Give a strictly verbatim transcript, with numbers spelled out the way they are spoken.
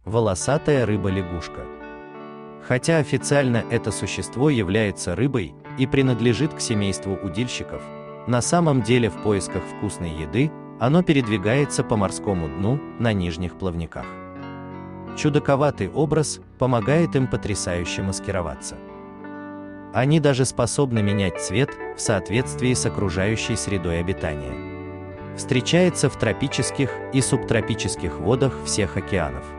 волосатая рыба-лягушка. Хотя официально это существо является рыбой и принадлежит к семейству удильщиков, на самом деле в поисках вкусной еды оно передвигается по морскому дну на нижних плавниках. Чудаковатый образ помогает им потрясающе маскироваться. Они даже способны менять цвет в соответствии с окружающей средой обитания. Встречается в тропических и субтропических водах всех океанов.